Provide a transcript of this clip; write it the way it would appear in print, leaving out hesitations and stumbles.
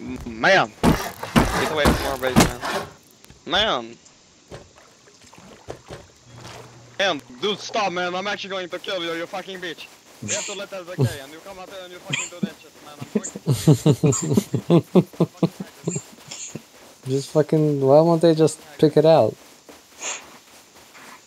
Man! Get away from our base, man. Man! Man, dude, stop, man. I'm actually going to kill you, you fucking bitch. You have to let that okay, and you come out there and you fucking do that shit, man. I'm going to Just fucking, why won't they just pick it out?